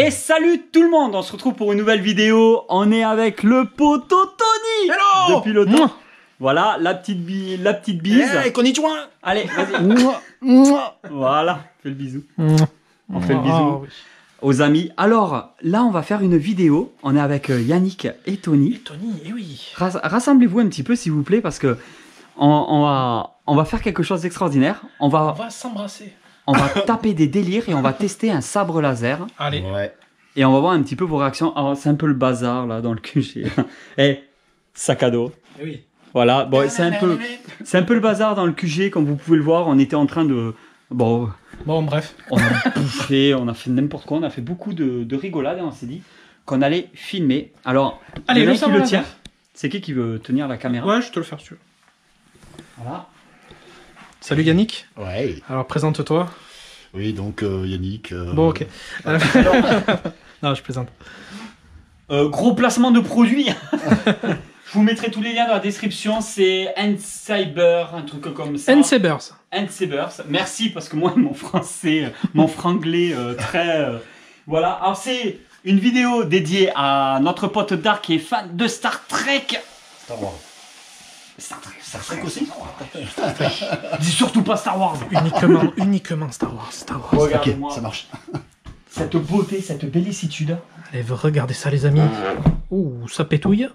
Et salut tout le monde, on se retrouve pour une nouvelle vidéo. On est avec le poteau Tony. Hello. Depuis le temps. Voilà, la petite bise. Hey, konnichiwa. Allez, vas-y. Voilà, fais le bisou. On fait le bisou Oui. aux amis. Alors, là, on va faire une vidéo. On est avec Yannick et Tony. Tony, eh oui. Rassemblez-vous un petit peu, s'il vous plaît, parce que on va faire quelque chose d'extraordinaire. On va s'embrasser. On va taper des délires et on va tester un sabre laser. Allez. Ouais. Et on va voir un petit peu vos réactions. Alors, c'est un peu le bazar là dans le QG. Eh, sac à dos. Eh oui. Voilà, bon, c'est un peu le bazar dans le QG, comme vous pouvez le voir. On était en train de... Bon, bref. on a bouffé, on a fait n'importe quoi, on a fait beaucoup de rigolades et on s'est dit qu'on allait filmer. Alors, Allez, le le mec qui sabre le laser. tient, c'est qui veut tenir la caméra? Ouais, je te le faire, si tu veux. Voilà. Salut Yannick. Ouais. Alors, présente-toi. Oui, donc Yannick. Bon, ok. Non, je plaisante. Gros placement de produit. Je vous mettrai tous les liens dans la description. C'est N-Cyber, un truc comme ça. N-Sabers. N-Sabers. Merci parce que moi, mon français, mon franglais très... Voilà. Alors, c'est une vidéo dédiée à notre pote Dark qui est fan de Star Trek. Star Wars. Star Trek aussi. Dis surtout pas Star Wars. Uniquement Star Wars. Ok, Regarde-moi ça marche. cette beauté, cette bellicitude. Allez, regardez ça, les amis. Ouh, ça pétouille.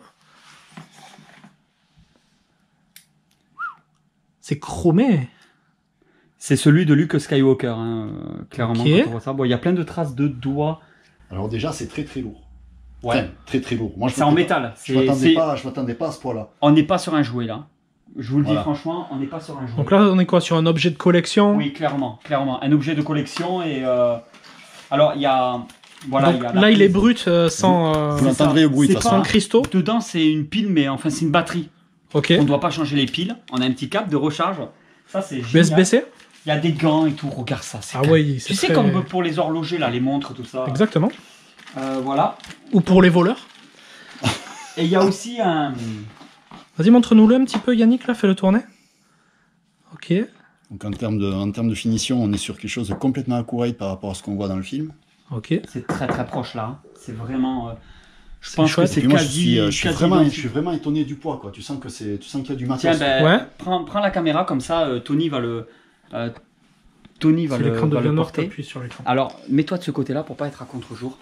C'est chromé. C'est celui de Luke Skywalker, hein, clairement. Ok. Quand on voit ça. Bon, il y a plein de traces de doigts. Alors déjà, c'est très très lourd. Ouais. Enfin, très très lourd. Moi, C'est en métal. Je m'attendais pas à ce poids-là. On n'est pas sur un jouet là. Je vous le dis Voilà. franchement, on n'est pas sur un jouet. Donc là, on est quoi? Sur un objet de collection? Oui, clairement. Un objet de collection et... Alors, il y a... Voilà, Donc il y a la là, il est prise. brut sans... Vous l'entendrez au bruit de c'est toute pas- façon. sans cristaux. Dedans, c'est une pile, mais enfin, c'est une batterie. Ok. On ne doit pas changer les piles. On a un petit câble de recharge. Ça, c'est génial. USB-C? Il y a des gants et tout. Regarde ça. Ah oui, c'est Tu sais, très- comme pour les horlogers, là, les montres, tout ça. Exactement. Voilà. Ou pour les voleurs. Et il y a aussi un... Vas-y, montre-nous-le un petit peu, Yannick, là, fais-le tourner. Ok. Donc en termes de finition, on est sur quelque chose de complètement accurate par rapport à ce qu'on voit dans le film. Ok. C'est très très proche là. Hein. C'est vraiment... je C'est pense que chouette. c'est Et puis moi, quasi... je suis quasi vraiment identique. étonné du poids, quoi. Tu sens qu'il y a du Tiens, matos. ben, Ouais. prends la caméra comme ça, Tony va le... Tony va Si le, l'écran va devient le noir, porter. t'appuies sur l'écran. Alors, mets-toi de ce côté-là pour pas être à contre-jour.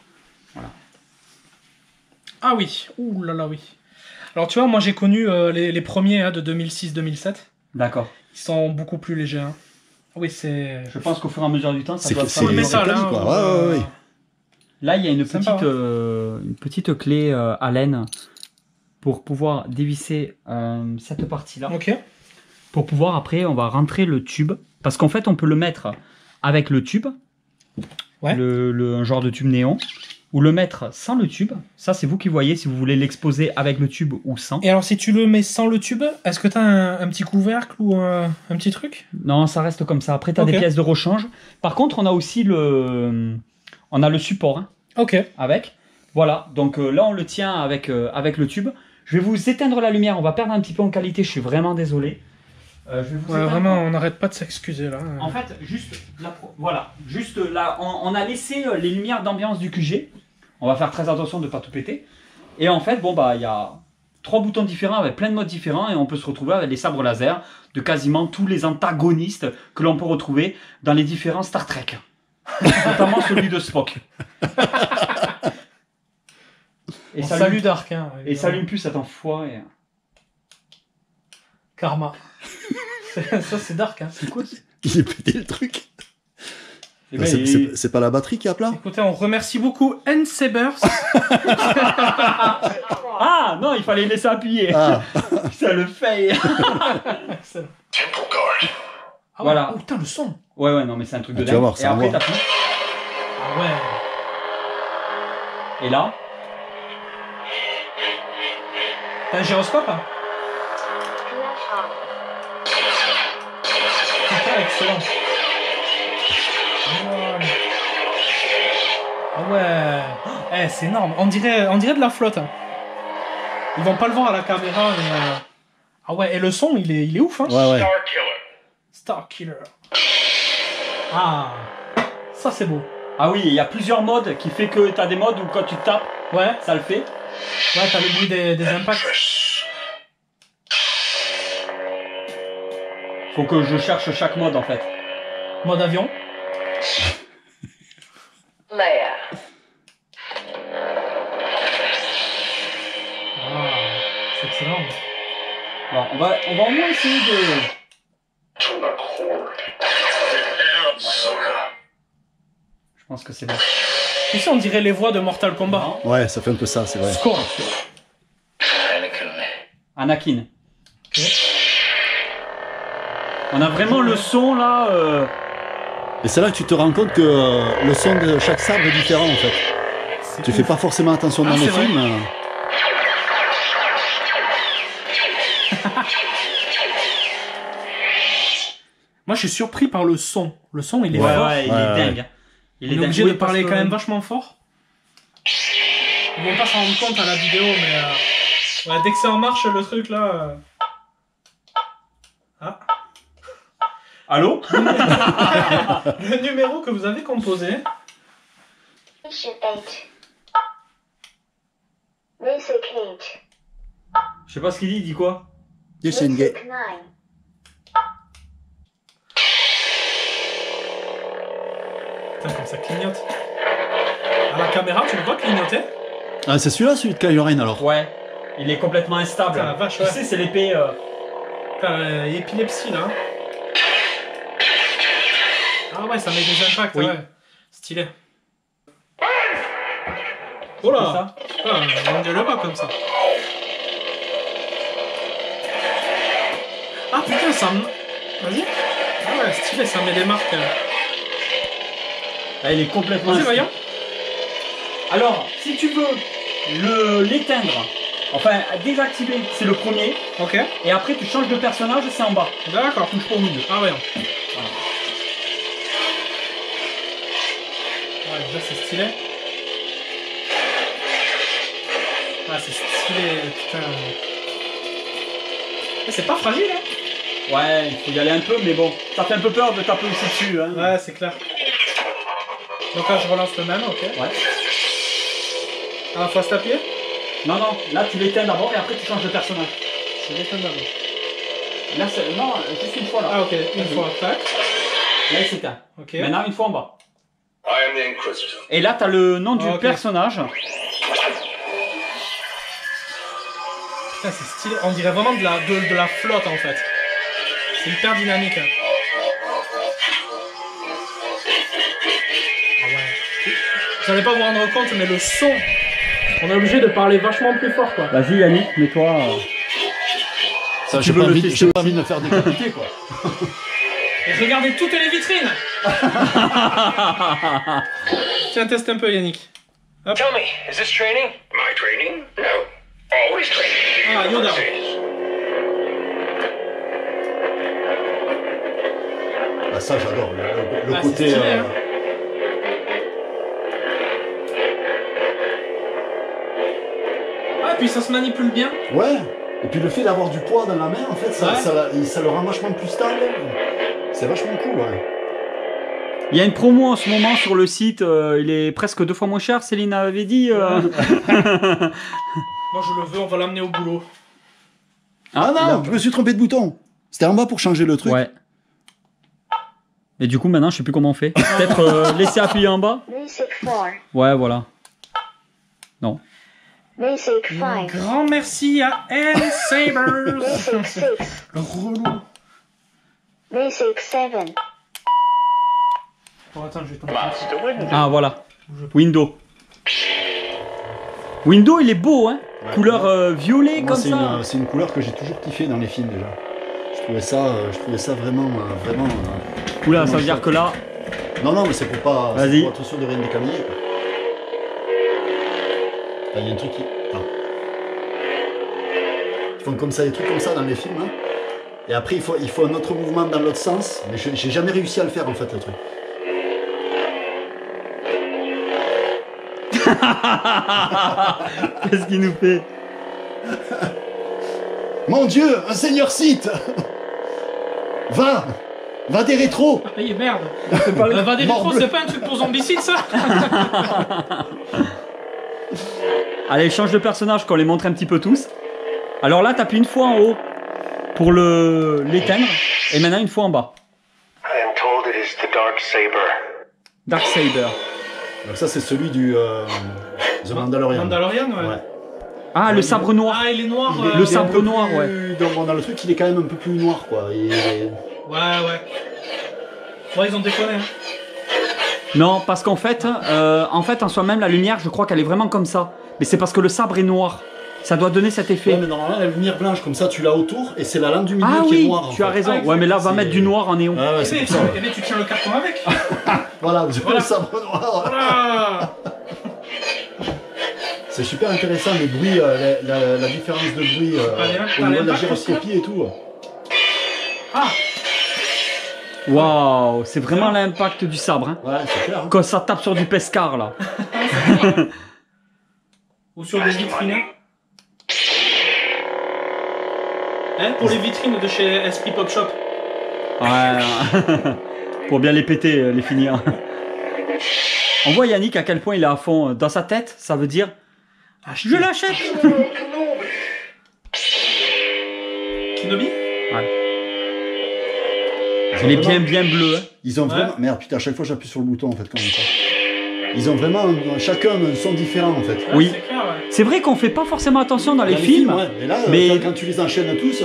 Ah oui. Ouh là là, oui. Alors, tu vois, moi, j'ai connu les premiers hein, de 2006-2007. D'accord. Ils sont beaucoup plus légers. Hein. Oui, c'est... Je pense qu'au fur et à mesure du temps, ça C'est doit que se c'est- Full faire- c'est métal, quali, hein, quoi. Ouais. Là, il y a Sympa, une petite clé Allen pour pouvoir dévisser cette partie-là. Ok. Pour pouvoir, après, on va rentrer le tube. Parce qu'en fait, on peut le mettre avec le tube. Ouais. Un genre de tube néon. Ou le mettre sans le tube. Ça, c'est vous qui voyez si vous voulez l'exposer avec le tube ou sans. Et alors, si tu le mets sans le tube, est-ce que t'as un petit couvercle ou un petit truc? Non, ça reste comme ça. Après, tu as Ok. des pièces de rechange. Par contre, on a aussi le support hein, Ok. avec. Voilà. Donc là, on le tient avec le tube. Je vais vous éteindre la lumière. On va perdre un petit peu en qualité. Je suis vraiment désolé. Je vais vous Ouais, éteindre. vraiment, on n'arrête pas de s'excuser, là. En fait, juste là, on a laissé les lumières d'ambiance du QG. On va faire très attention de ne pas tout péter. Et en fait, bon bah, il y a 3 boutons différents avec plein de modes différents et on peut se retrouver avec des sabres laser de quasiment tous les antagonistes que l'on peut retrouver dans les différents Star Trek. Notamment celui de Spock. Et On ça salue Dark, hein. et s'allume plus cet enfoiré. Karma. Ça, c'est Dark, hein. C'est quoi Il est pété le truc. Eh ben, C'est pas la batterie qui est à plat? Écoutez, on remercie beaucoup N-Sabers. Ah non, il fallait laisser appuyer. Ah, Ça le fait. Excellent. Ah ouais. Voilà. Oh putain, le son. Ouais, non, mais c'est un truc de Tu vas dingue. voir, Et ça après, envoie. t'appuies. Ah ouais. Et là, T'as un gyroscope, hein? Putain, excellent. Ah ouais. Eh, c'est énorme. On dirait de la flotte. Hein. Ils vont pas le voir à la caméra, mais... Ah ouais, et le son, il est ouf, hein? ouais. Star Killer. Ah, ça c'est beau. Ah oui, il y a plusieurs modes qui fait que t'as des modes où quand tu tapes, Ouais, ça le fait. ouais, t'as le bruit des impacts. Faut que je cherche chaque mode en fait. Mode avion. Leia. Ah, c'est excellent. Bon, on va au moins essayer de... Je pense que c'est bon. Tu sais, on dirait les voix de Mortal Kombat. Ouais, ça fait un peu ça, c'est vrai. Score. Anakin. On a vraiment le son là. Et c'est là que tu te rends compte que le son de chaque sabre est différent en fait. Tu fais pas forcément attention dans les c'est vrai. films. Moi, je suis surpris par le son. Le son, il est Ouais, fort. ouais, il Ouais, est ouais. dingue. Il On est dingue. obligé Oui, de parler parce quand que- même vachement fort. Ils vont pas s'en rendre compte à la vidéo, mais ouais, dès que c'est en marche, le truc là. Ah. Allô? Le numéro que vous avez composé. Mission 8. Basic 8. Je sais pas ce qu'il dit, il dit quoi? Yes, c'est une gay. Basic 9. Putain, comme ça clignote. À la caméra, tu le vois clignoter? Ah, c'est celui-là, celui de Kylo Ren alors. Ouais. Il est complètement instable. Putain, la vache, Tu ouais. sais, c'est l'épée. Putain, épilepsie là. Ah ouais, ça met des impacts, Oui. ouais. Stylé. Oh C'est là! ça. Ah, on gueule pas comme ça. Ah putain, ça me... Vas-y. Ah ouais, stylé, ça met des marques. Ah, il est complètement Vas-y, instable. voyons. Alors, si tu veux l'éteindre, enfin désactiver, c'est le premier. Ok. Et après, tu changes de personnage, c'est en bas. D'accord. Touche pas au milieu. Ah ouais. Ouais, déjà c'est stylé. Ah, c'est stylé, putain. Eh, c'est pas fragile, hein? Ouais, il faut y aller un peu, mais bon, ça fait un peu peur de taper aussi dessus. Hein. Ouais, c'est clair. Donc là, je relance le même, ok. Ouais. Ah, faut s'appuyer? Non, non, là tu l'éteins d'abord et après tu changes de personnage. Je l'éteins d'abord. Là, non, juste une fois là. Ah, ok, une Vas-y. fois, tac. Là, il s'éteint. Ok. Maintenant, une fois en bas. I am the Inquisitor. Et là, t'as le nom du Ok. personnage. Putain, c'est stylé. On dirait vraiment de la flotte en fait. C'est hyper dynamique. Hein. Ah ouais. Vous allez pas vous rendre compte, mais le son, on est obligé de parler vachement plus fort quoi. Vas-y, Yannick, mets-toi. Ça, tu j'ai veux pas, le envie, tester j'ai pas envie de me faire décapiter quoi. Et regardez toutes les vitrines. Tiens, teste un peu Yannick. Hop. Tell me, is this training? My training? No. Always training. Ah, Yoda. Ah, ça, j'adore. Le Ah, côté. c'est stylé, hein. Ah, puis ça se manipule bien. Ouais. Et puis le fait d'avoir du poids dans la main, en fait, ça, Ouais. ça le rend vachement plus stable. C'est vachement cool, ouais. Il y a une promo en ce moment sur le site, il est presque 2 fois moins cher, Céline avait dit. Moi je le veux, on va l'amener au boulot. Ah non, je me suis trompé de bouton. C'était en bas pour changer le truc. Ouais. Et du coup, maintenant, je sais plus comment on fait. Peut-être laisser appuyer en bas. Basic 4. Ouais, voilà. Non. Basic Un 5. grand merci à N-Sabers. Basic 6. Le relou. Basic 7. Oh, attends, je vais t'en Master Windu. Ah, voilà. Window. Window, il est beau, hein. Ouais. Couleur violet Moi, comme c'est ça. c'est une couleur que j'ai toujours kiffé dans les films déjà. Je trouvais ça vraiment. Oula, ça veut dire que là. Non, non, mais c'est pour pas. c'est Vas-y. pour être sûr de rien décamiller. quoi. Ah, il y a un truc qui. Attends. Ils font comme ça, des trucs comme ça dans les films. Hein. Et après, il faut un autre mouvement dans l'autre sens. Mais j'ai jamais réussi à le faire en fait, le truc. Qu'est-ce qu'il nous fait? Mon Dieu, un seigneur Sith. Va. Va des rétros. Aïe, merde. Va des rétros, Morbleu. c'est pas un truc pour zombicide, ça? Allez, change de personnage qu'on les montre un petit peu tous. Alors là, t'appuies une fois en haut pour l'éteindre. Et maintenant une fois en bas. I am told it is the Dark Saber. Darksaber. Donc ça, c'est celui du The Mandalorian. Mandalorian, ouais. Ouais. Ah, le sabre noir. Ah, il est noir. Il est- Le il est un sabre peu noir, plus- ouais. Dans le truc, il est quand même un peu plus noir, quoi. Ouais. Ouais, ils ont déconné. Hein. Non, parce qu'en fait, en soi-même, la lumière, je crois qu'elle est vraiment comme ça. Mais c'est parce que le sabre est noir. Ça doit donner cet effet. Ouais, mais normalement, la lumière blanche, comme ça, tu l'as autour, et c'est la lampe du milieu Ah qui est oui, noire. en tu as fait. raison. Ah, Ouais, mais là, on va c'est- mettre du noir en néon. Ah ouais, Eh c'est bien, pour ça. eh bien, tu tiens le carton avec. Voilà, Voilà. le sabre noir. Ah. C'est super intéressant, les bruits, la différence de bruit Allez, là, au t'as niveau de la l'impact aussi, gyroscopie et tout. Ah. Waouh, c'est vraiment l'impact du sabre. Hein. Ouais, c'est clair. Hein. Quand ça tape sur du pescar, là. Ou sur des vitrines. Hein, pour les vitrines de chez Esprit Pop Shop. Ouais. Pour bien les péter, les finir. On voit Yannick à quel point il est à fond. Dans sa tête, ça veut dire je l'achète. Kenobi. Il est bien bleu. Hein. Ils ont Ouais. vraiment. Merde, putain, à chaque fois j'appuie sur le bouton en fait, quand même. Ça. Ils ont vraiment chacun un son différent en fait. Ouais, Oui. C'est clair, ouais. C'est vrai qu'on fait pas forcément attention dans les Dans films. ouais. Et là, mais- quand tu les enchaînes tous,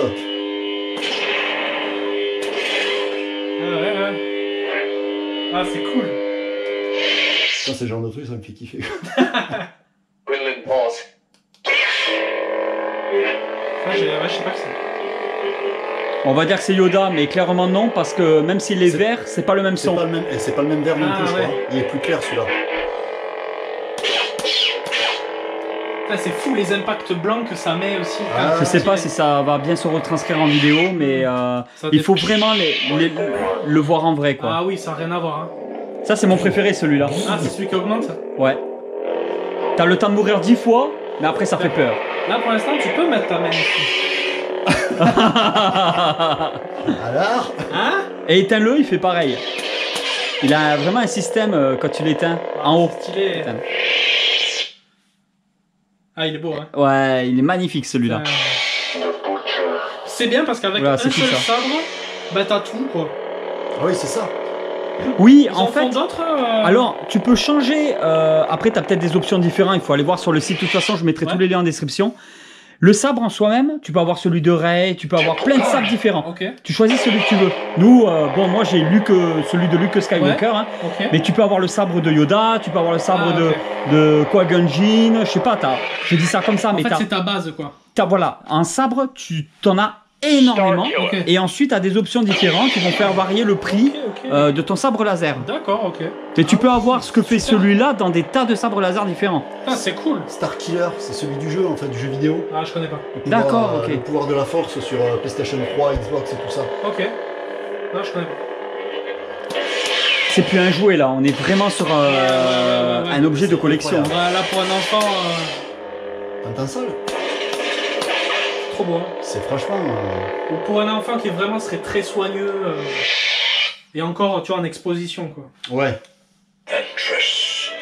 Ouais. Ah, c'est cool. ça c'est le genre de truc, ça me fait kiffer. Quinlan Boss. Ouais, je sais pas que c'est. On va dire que c'est Yoda, mais clairement non, parce que même s'il est C'est- vert, c'est pas le même C'est son. pas le même, et c'est pas le même verre non Ah, plus, je ouais. crois. Il est plus clair celui-là. Putain, c'est fou les impacts blancs que ça met aussi. Ah, Je sais pas si ça va bien se retranscrire en vidéo, mais Ça il faut détruit. vraiment le voir en vrai, quoi. Ah oui, ça n'a rien à voir. Hein. Ça, c'est mon préféré, celui-là. Ah, c'est celui qui augmente. Ouais. T'as le temps de mourir 10 fois, mais après, ça fait peur. Là, pour l'instant, tu peux mettre ta main ici. Alors Hein? Et éteins-le, il fait pareil. Il a vraiment un système, quand tu l'éteins, en haut. Stylé. Putain. Ah, il est beau, hein. Ouais, il est magnifique, celui-là. C'est bien parce qu'avec Voilà, un c'est seul tout ça. sabre, bah t'as tout, quoi. Ah oui, c'est ça. Oui, Ils en font fait... d'autres Alors, tu peux changer. Après, tu as peut-être des options différentes. Il faut aller voir sur le site. De toute façon, je mettrai Ouais. tous les liens en description. Le sabre en soi-même, tu peux avoir celui de Rey, tu peux avoir plein de sabres différents. Ok, Tu choisis celui que tu veux. Nous, bon, moi j'ai celui de Luke Skywalker, hein, ok. mais tu peux avoir le sabre de Yoda, tu peux avoir le sabre Ah, de, ok. de Qui-Gon Jinn, je sais pas, j'ai dit ça comme ça, En mais fait, c'est ta base, quoi. voilà, un sabre, tu t'en as énormément, Ok. et ensuite tu as des options différentes qui vont faire varier le prix Ok. de ton sabre laser. D'accord, ok. Et tu peux avoir ce que fait celui-là dans des tas de sabres laser différents. Ah, c'est cool. Star Killer, c'est celui du jeu en fait, du jeu vidéo. Ah, je connais pas. Le pouvoir, D'accord, ok. Le pouvoir de la force sur PlayStation 3, Xbox et tout ça. Ok. Non, je connais pas. C'est plus un jouet là, on est vraiment sur ouais, ouais. un objet de collection. incroyable. Voilà, pour un enfant, T'entends ça là trop beau. Hein. C'est franchement. Ou pour un enfant qui vraiment serait très soigneux. Et encore, tu vois, en exposition, quoi. Ouais. Ventress.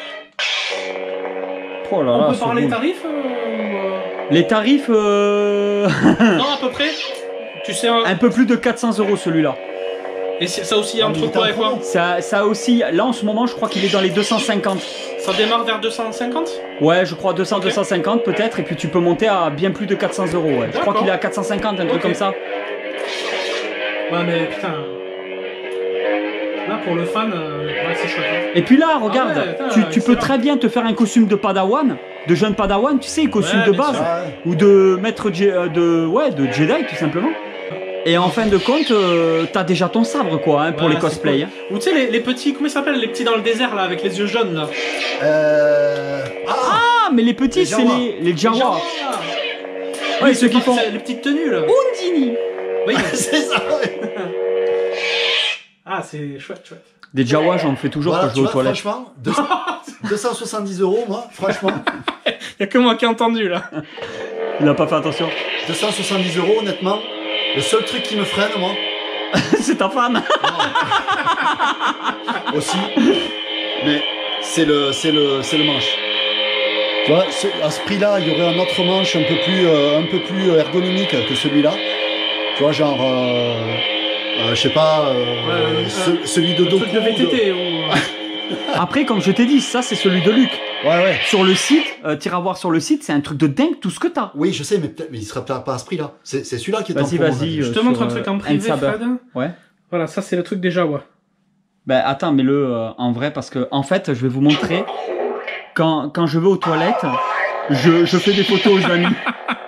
Oh là On là, peut c'est parler beau. tarifs Les tarifs, Non, à peu près. Tu sais, un peu plus de 400 € celui-là. et ça aussi Ah, entre mais il quoi est et en quoi promo. Ça aussi, là en ce moment, je crois qu'il est dans les 250. Ça démarre vers 250. Ouais, je crois 200, Ok. 250 peut-être, et puis tu peux monter à bien plus de 400 €. Ouais. Je crois D'accord. qu'il est à 450, un truc Ok. comme ça. Ouais, mais putain. Là, pour le fan, ouais, c'est chouette. Hein. Et puis là, regarde, ouais, putain, tu peux excellent. très bien te faire un costume de Padawan, de jeune Padawan, tu sais, costume Ouais, de bien base, sûr. Ouais. ou de maître de Jedi tout simplement. Et en fin de compte, t'as déjà ton sabre quoi, hein, pour Ouais, les c'est cosplays. cool. hein. Ou tu sais, les petits, comment ils s'appellent Les petits dans le désert, là, avec les yeux jaunes, là. Ah Ah, mais les petits, Les c'est Jawa. les Jawa. Jawa. Ouais, Oui, ceux qui font les petites tenues, là. Undini. Oui. C'est ça, ouais. Ah, c'est chouette, chouette. Des Jawa, j'en fais toujours Voilà, quand tu je vais aux vois, toilettes. franchement, 270 €, moi, franchement. Y'a que moi qui ai entendu, là. Il n'a pas fait attention. 270 €, honnêtement. Le seul truc qui me freine, moi, C'est ta femme. Aussi. Mais c'est le manche. Tu vois, à ce prix-là, il y aurait un autre manche un peu plus ergonomique que celui-là. Tu vois, genre, je sais pas, celui de Le Doku. truc de VTT ou... Après, comme je t'ai dit, ça c'est celui de Luc. Ouais. Sur le site, t'iras voir sur le site, c'est un truc de dingue tout ce que t'as. Oui, je sais, mais il sera peut-être pas à ce prix-là. C'est celui-là qui est en Vas-y, promo, vas-y. là. Je te montre un truc en privé, N-Saber. Fred. Ouais. Voilà, ça c'est le truc des Jawa. Ben attends, mets-le en vrai parce que en fait, je vais vous montrer quand je vais aux toilettes, je fais des photos, je l'ai mis.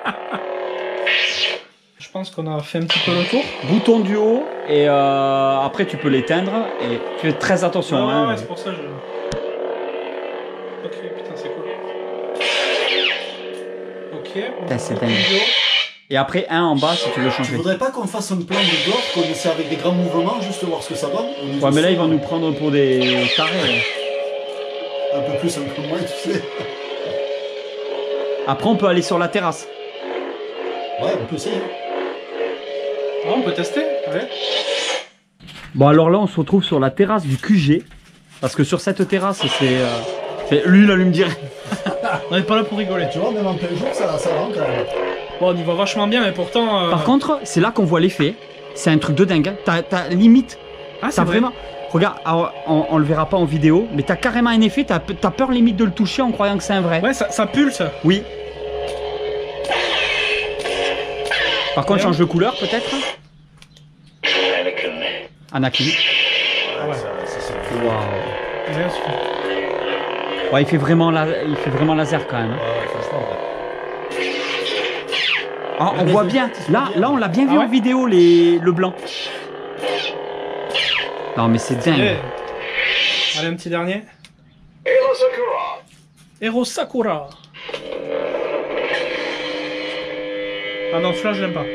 Je pense qu'on a fait un petit peu le tour. Bouton du haut et après tu peux l'éteindre et tu fais très attention. Ouais, hein. ouais, c'est pour ça que je... Ok, putain, c'est cool. Ok. Putain, c'est bouton dingue. vidéo. Et après un en bas si tu veux Tu changer. voudrais pas qu'on fasse un plan de gore, qu'on essaie avec des grands mouvements, juste voir ce que ça donne au niveau Ouais, mais là son, ils vont nous prendre pour des tarés. un peu plus, un peu moins, tu sais. Après on peut aller sur la terrasse. Ouais, on peut essayer. Ah, on peut tester. Ouais. Bon alors là on se retrouve sur la terrasse du QG parce que sur cette terrasse lui il allume direct. On n'est pas là pour rigoler. Tu vois, même en plein jour, ça rend quand même. Bon, on y va vachement bien, mais pourtant... Par contre c'est là qu'on voit l'effet. C'est un truc de dingue. Hein. T'as limite. ah, c'est T'as vrai. vraiment. Regarde, alors, on le verra pas en vidéo, mais t'as carrément un effet. T'as peur limite de le toucher en croyant que c'est un vrai. Ouais, ça pulse. Oui. Par contre Ouais. change de couleur peut-être. Anakin. Ah ouais. Waouh. Bien sûr. Ouais, il fait vraiment laser quand même. Hein. Ah, on voit bien. Là, on l'a bien vu Ah ouais en vidéo, le blanc. Non, mais c'est dingue. Allez. Allez, un petit dernier. Hero Sakura. Ah non, celui-là, je l'aime pas.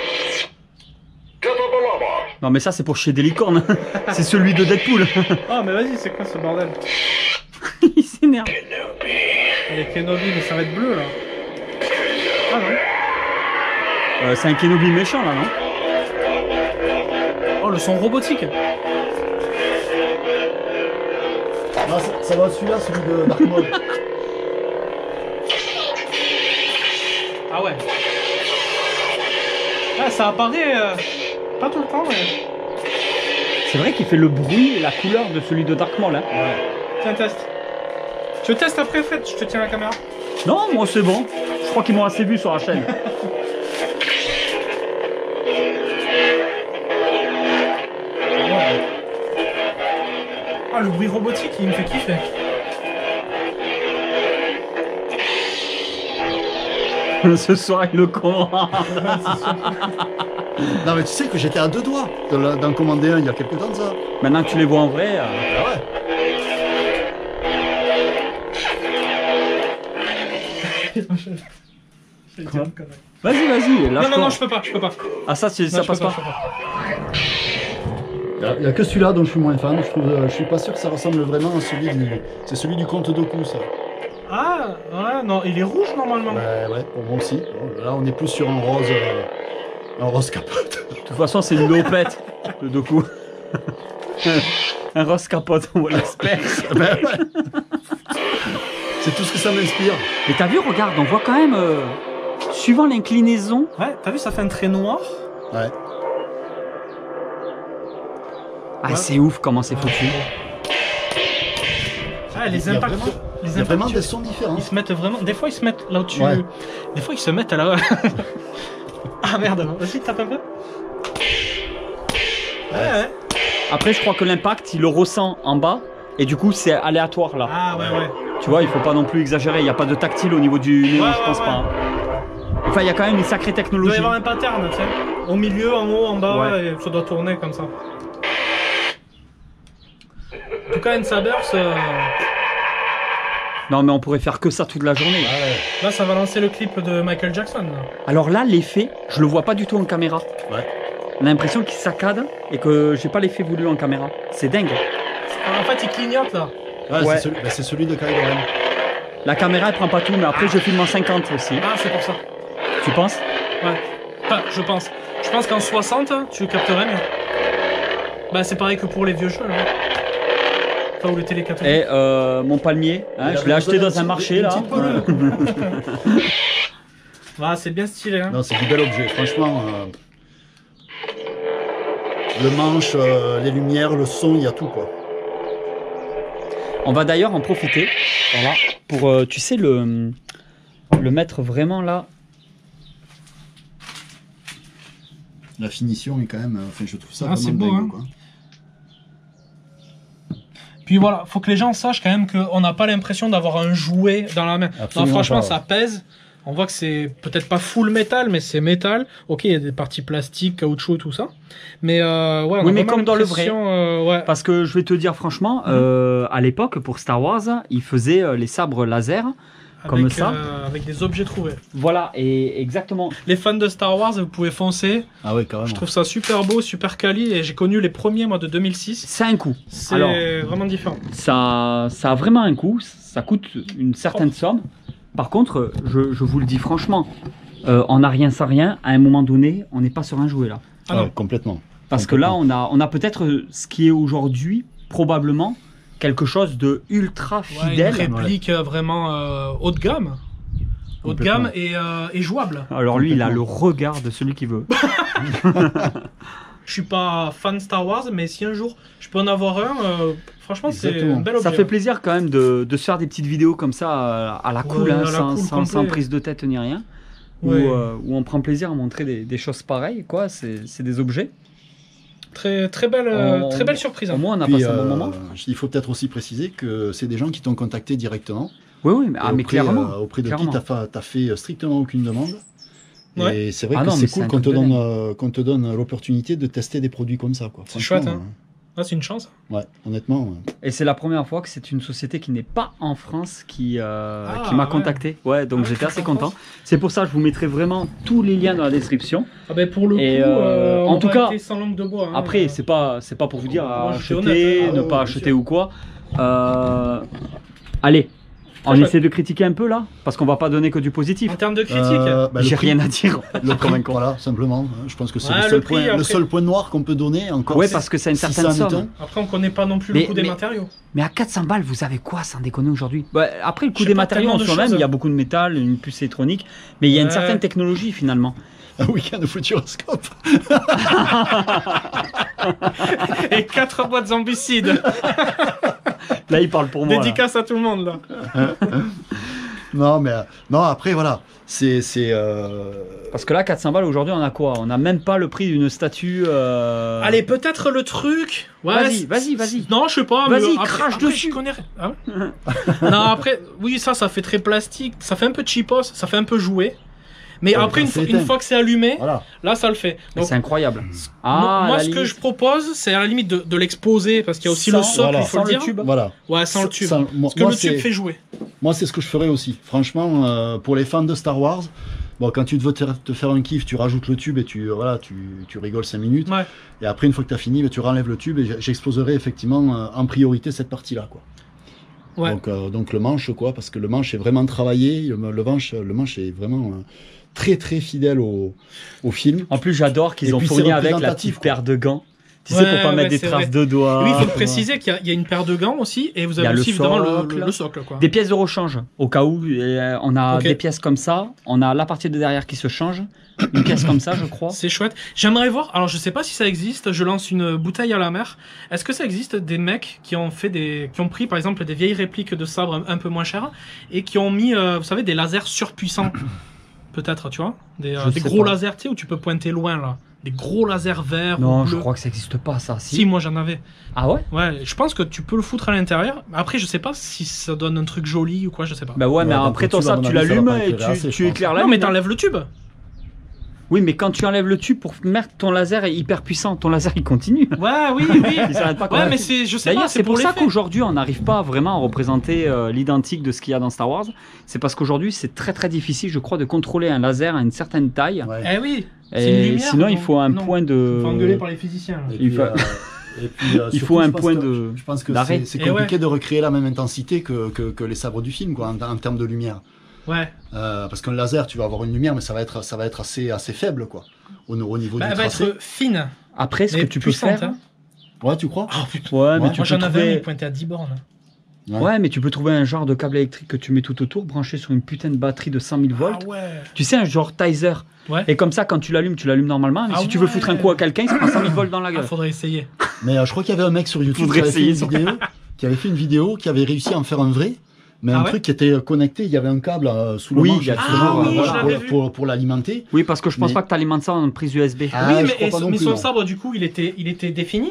Non, mais ça, c'est pour chier des licornes. C'est celui de Deadpool. Ah, mais vas-y, c'est quoi ce bordel? Il s'énerve. Les Kenobi, mais ça va être bleu, là. Ah non. C'est un Kenobi méchant, là, non? Oh, le son robotique. Ah, ça va celui-là, celui de Dark Maul. Ah ouais. Ah, ça apparaît pas tout le temps, mais... C'est vrai qu'il fait le bruit et la couleur de celui de Dark Maul. Hein. Tiens, teste. Tu testes après, Fred? Je te tiens la caméra. Non, moi, c'est bon. Je crois qu'ils m'ont assez vu sur la chaîne. Ah, le bruit robotique, il me fait kiffer. Ce soir, il le commande. Non, mais tu sais que j'étais à 2 doigts d'en commander un il y a quelques temps de ça. Maintenant que tu les vois en vrai. Ah ouais. Vas-y, lâche-toi. Non, je peux pas. Ah, ça, ça Non, je passe peux pas. je peux pas. Il n'y a que celui-là dont je suis moins fan. Je suis pas sûr que ça ressemble vraiment à celui du. C'est celui du comte Doku, ça. Ah, ouais, non, il est rouge normalement. Bah ouais, pour moi aussi. Bon, là, on est plus sur un rose capote. De toute façon, c'est une léopette, le Doku. Un rose capote, on l'espère. Ben ouais. C'est tout ce que ça m'inspire. Et t'as vu, regarde, on voit quand même, suivant l'inclinaison. Ouais, t'as vu, ça fait un trait noir. Ouais. Ah, Ouais. c'est ouf comment c'est foutu. Ah, les Il y a impacts. vraiment- Les Il y a vraiment impacts, des sons différents. ils se mettent vraiment. Des fois, ils se mettent là où tu. Ouais. Des fois, ils se mettent à la. Ah merde, vas-y, tape un peu. Ouais. Après, je crois que l'impact, il le ressent en bas. Et du coup, c'est aléatoire là. Ah ouais. Tu vois, il faut pas non plus exagérer. Il n'y a pas de tactile au niveau du néon, Ouais, je pense ouais, pas. hein. Enfin, il y a quand même une sacrée Il doit y technologie. avoir un pattern, tu sais. Au milieu, en haut, en bas, Ouais. et ça doit tourner comme ça. En tout cas, N-Saber, Non, mais on pourrait faire que ça toute la journée. là, ça va lancer le clip de Michael Jackson. Là. Alors là, l'effet, je le vois pas du tout en caméra. Ouais. On a l'impression qu'il saccade et que j'ai pas l'effet voulu en caméra. C'est dingue. En fait, il clignote là. Ouais, Ouais. c'est celui de Kylo Ren. La caméra, elle prend pas tout, mais après, je filme en 50 aussi. Ah, c'est pour ça. Tu penses? Ouais. Enfin, je pense. Je pense qu'en 60, tu capterais mieux. Bah, c'est pareil que pour les vieux jeux. Hein. Enfin, ou le télécatholique. Et mon palmier, hein, je l'ai acheté dans un marché là. Ah, c'est bien stylé. Hein. Non, c'est du bel objet, franchement. Le manche, les lumières, le son, il y a tout quoi. On va d'ailleurs en profiter, voilà, pour, tu sais, le mettre vraiment là. La finition est quand même, enfin, je trouve ça Ah, c'est vraiment beau, dingue, hein. quoi. Puis voilà, faut que les gens sachent quand même qu'on n'a pas l'impression d'avoir un jouet dans la main. Non, franchement, pas, ça pèse. On voit que c'est peut-être pas full métal, mais c'est métal. Ok, il y a des parties plastiques, caoutchouc, tout ça. Mais ouais, on a Oui, mais vraiment comme dans le vrai. ouais. Parce que je vais te dire franchement, à l'époque, pour Star Wars, ils faisaient les sabres laser, comme ça. Avec des objets trouvés. Voilà, et exactement. Les fans de Star Wars, vous pouvez foncer. Ah ouais, carrément. Je trouve ça super beau, super quali. Et j'ai connu les premiers, moi, de 2006. C'est un coût. C'est Alors, vraiment différent. ça a vraiment un coût, ça coûte une certaine somme. Par contre, je vous le dis franchement, on n'a rien sans rien, à un moment donné, on n'est pas sur un jouet là. Ah non. Ouais, complètement. Parce que là, on a peut-être ce qui est aujourd'hui, probablement, quelque chose de ultra Ouais, fidèle. une réplique vraiment haut de gamme. Haut de gamme et jouable. Alors lui, il a le regard de celui qui veut. Je suis pas fan Star Wars, mais si un jour je peux en avoir un, franchement, c'est Exactement. un bel objet. Ça fait plaisir quand même de se faire des petites vidéos comme ça à la cool, Ouais, hein, à la cool, sans complet. prise de tête ni rien. Ouais. Où on prend plaisir à montrer des choses pareilles, quoi. C'est des objets. Très belle surprise. Au Hein. moins, on a Puis, passé un bon moment. il faut peut-être aussi préciser que c'est des gens qui t'ont contacté directement. Oui, oui, mais, Et mais clairement. auprès de clairement. qui t'as fait strictement aucune demande. Ouais. Et c'est vrai Ah que non, mais c'est c'est cool un qu'on te truc de donne, qu'on te donne l'opportunité de tester des produits comme ça. Quoi. C'est Franchement, chouette, hein. Ah, c'est une chance. Ouais, honnêtement. Et c'est la première fois que c'est une société qui n'est pas en France qui m'a ouais. contacté. Ouais, donc Ah, j'étais c'est assez pas en content. France. C'est pour ça que je vous mettrai vraiment tous les liens dans la description. Ah ben pour le coup, Et, en on tout a cas, été sans langue de bois. Hein. Après, c'est pas pour vous dire Moi, je suis acheter, honnête, hein. ne Ah ouais, pas bien acheter sûr. ou quoi. Allez, on chouette. essaie de critiquer un peu là, parce qu'on va pas donner que du positif. En termes de critique, Bah, le J'ai prix- rien à dire. Le prix, Convaincant. voilà, simplement. Je pense que c'est Ouais, le, le seul prix, point, après- le seul point noir qu'on peut donner encore. Ouais, c'est parce que c'est une 600 certaine somme. newtons. après on connaît pas non plus Mais- le coût des mais- matériaux. Mais à 400 balles, vous avez quoi sans déconner aujourd'hui? Après, le Je coût sais des pas, matériaux en tellement de soi-même, choses. il y a beaucoup de métal, une puce électronique, mais il y a une Ouais. certaine technologie finalement. Un week-end au Futuroscope. Et 4 boîtes zombicides. Là, il parle pour moi. là. Dédicace à tout le monde là. Non, mais non, après, voilà. C'est. Parce que là, 400 balles aujourd'hui, on a quoi? On n'a même pas le prix d'une statue. Allez, peut-être le truc. Ouais, Vas-y. Non, je sais pas. Vas-y, mais après, crache après, dessus. Je connais... Ah ouais non, après, oui, ça fait très plastique. Ça fait un peu cheapos, ça fait un peu jouet. Mais Ouais, après, quand c'est éteint. une fois que c'est allumé, Voilà. là, ça le fait. Mais Donc, c'est incroyable. moi, à ce la que limite, je propose, c'est à la limite de l'exposer, parce qu'il y a aussi le sans- socle, voilà, il faut sans le le dire. tube. Voilà. Ouais, sans le tube. Ça, moi, Parce que moi, le tube c'est- fait jouer. Moi, c'est ce que je ferais aussi. Franchement, pour les fans de Star Wars, bon, quand tu veux te faire un kiff, tu rajoutes le tube et tu rigoles 5 minutes. Ouais. Et après, une fois que tu as fini, tu renlèves le tube et j'exposerai effectivement en priorité cette partie-là. Quoi. Ouais. Donc le manche, quoi, parce que le manche est vraiment travaillé. Le manche est vraiment très très fidèle au film. En plus, j'adore Et qu'ils ont puis, fourni c'est avec la représentatif, petite quoi. paire de gants. Tu Ouais, sais, pour pas ouais, mettre des c'est traces vrai. de doigts. Oui, il faut le tu préciser qu'il y a une paire de gants aussi, et vous Il y a avez le aussi évidemment socle. le socle. Quoi. vois. Des pièces de rechange, au cas où on a Ok. des pièces comme ça, on a la partie de derrière qui se change, une pièce comme ça, je crois. C'est chouette. J'aimerais voir, alors je sais pas si ça existe, je lance une bouteille à la mer. Est-ce que ça existe des mecs qui ont pris par exemple des vieilles répliques de sabres un peu moins chères et qui ont mis, vous savez, des lasers surpuissants? Peut-être, tu vois? Des Je sais gros pas. lasers, tu sais, où tu peux pointer loin là. Des gros lasers verts Non, ou je bleus. crois que ça n'existe pas, ça. Si, moi j'en avais. Ah ouais? Ouais, je pense que tu peux le foutre à l'intérieur. Après, je sais pas si ça donne un truc joli ou quoi, je sais pas. Bah ouais, mais Ouais, donc après le ton tube, à sable, mon tu avis, ça va l'allumes pas et éclairer assez, je tu pense. éclaires la non, mais lune. t'enlèves le tube. Oui, mais quand tu enlèves le tube pour mettre ton laser est hyper puissant, ton laser il continue. Ouais, oui. Il s'arrête pas quand Ouais, même. mais c'est, je sais pas, D'ailleurs, c'est pour ça l'effet. qu'aujourd'hui, on n'arrive pas vraiment à représenter l'identique de ce qu'il y a dans Star Wars. C'est parce qu'aujourd'hui, c'est très très difficile, je crois, de contrôler un laser à une certaine taille. Ouais. Eh oui. C'est Et une lumière. sinon, il donc- faut un non. point de. Faut engueuler par les physiciens. là. Et Il puis, faut- Il surtout, faut un je pense point que- Je pense que d'arrêt. c'est Et compliqué de recréer la même intensité que les sabres du film, quoi, en termes de lumière. Ouais. Parce qu'un laser, tu vas avoir une lumière, mais ça va être assez faible, quoi, au niveau Bah, du elle va tracé. être fine. Après, ce Mais que tu peux puissante, faire, hein. Ouais, tu crois? Ah putain. Ouais, mais Ouais. tu Moi peux j'en avais un, il trouver... pointait à 10 bornes. Ouais, mais tu peux trouver un genre de câble électrique que tu mets tout autour, branché sur une putain de batterie de 100 000 volts. Ah ouais. Tu sais, un genre Tizer. Ouais. Et comme ça, quand tu l'allumes normalement. Mais Ah si tu veux ouais. foutre un coup à quelqu'un, il se prend 100 000 volts dans la Ah, gueule. faudrait essayer. Mais je crois qu'il y avait un mec sur YouTube Faudrait qui avait, fait une essayer, vidéo, qui avait fait une vidéo, qui avait réussi à en faire un vrai. Mais Ah un ouais truc qui était connecté, il y avait un câble sous le Oui, manche il y a toujours, oui, je l'avais vu. pour l'alimenter. Oui, parce que je pense Mais- pas que tu alimentes ça en prise USB. Ah, oui, je mais, crois pas non mais plus, son non. sabre, du coup, il était défini.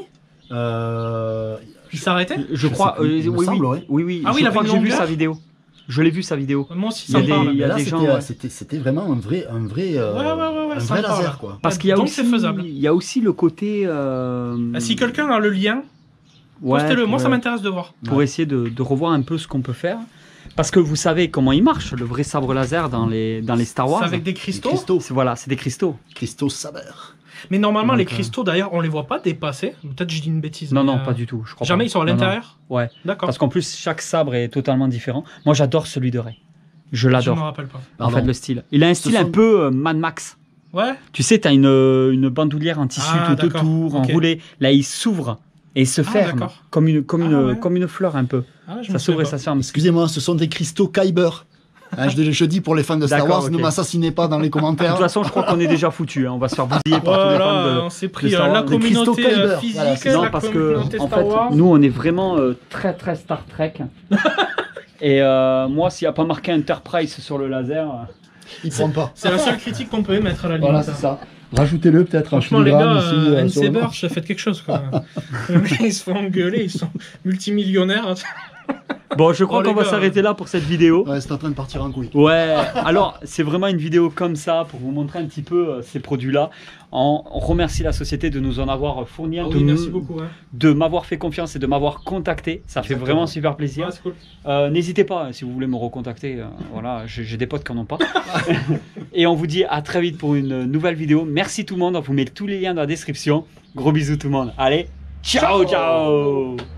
Il s'arrêtait. Je crois, sais plus, il me oui, semble, oui, ouais. oui, Ah oui, je il crois avait que j'ai une vu longueur. sa vidéo. Je l'ai vu sa vidéo. Moi aussi, Il y ça a me des- parle. il y a Là, des c'était, gens, ouais. c'était vraiment un vrai, Ouais, un ça vrai me parle. laser, quoi. Parce qu'il y a Donc, aussi, c'est faisable. il y a aussi le côté. Si quelqu'un a le lien, ouais, postez-le. Moi, pour- ça m'intéresse de voir. pour essayer de revoir un peu ce qu'on peut faire. Parce que vous savez comment il marche, le vrai sabre laser dans les Star Wars. C'est avec des Les cristaux. cristaux. Voilà, c'est des cristaux. Cristaux saber. Mais normalement, Donc, les cristaux, d'ailleurs, on les voit pas dépasser. Peut-être je dis une bêtise. Non, mais, non, pas du tout. Je crois Jamais pas. ils sont à Non, non. l'intérieur. Ouais. D'accord. Parce qu'en plus, chaque sabre est totalement différent. Moi, j'adore celui de Rey. Je Je me l'adore. rappelle pas. En fait, Pardon. le style. Il a un style un sont- peu Mad Max. Ouais. Tu sais, tu as une bandoulière en tissu Ah, tout d'accord. autour, Ok. enroulé. Là, il s'ouvre et il se ferme d'accord. comme une, Ah, ouais. comme une fleur un peu. Ah, je Ça me s'ouvre et souviens ça se ferme. Excusez-moi, ce sont des cristaux Kyber. Hein, je dis pour les fans de Star D'accord, Wars, ok. ne m'assassinez pas dans les De commentaires. toute façon, je crois qu'on est déjà foutu. On va se faire bousiller par tous les Voilà, fans de. on s'est pris Star Wars. la Des cristaux communauté Kyber. physique, Voilà, c'est la Non, parce que communauté en Star fait, Wars. nous, on est vraiment très très Star Trek. Et moi, s'il n'y a pas marqué Enterprise sur le laser, Ils prennent pas. C'est la seule critique qu'on peut émettre à la limite. Voilà, c'est ça. Rajoutez-le peut-être un Franchement, les filigrane gars, ici. sur le N-Saber, manche. faites quelque chose. Quoi. Les mecs, ils se font engueuler, ils sont multimillionnaires. bon, je crois Oh, les qu'on va gars. s'arrêter là pour cette vidéo. Ouais, c'est en train de partir en couille. Ouais, alors c'est vraiment une vidéo comme ça pour vous montrer un petit peu ces produits-là. On remercie la société de nous en avoir fourni un, Ah de oui, nous- merci beaucoup. Ouais. de m'avoir fait confiance et de m'avoir contacté. Ça fait Exactement. vraiment super plaisir. Ouais, c'est cool. N'hésitez pas hein, si vous voulez me recontacter. Voilà, j'ai des potes qui en ont pas. Et on vous dit à très vite pour une nouvelle vidéo. Merci tout le monde. On vous met tous les liens dans la description. Gros bisous tout le monde. Allez, ciao ciao.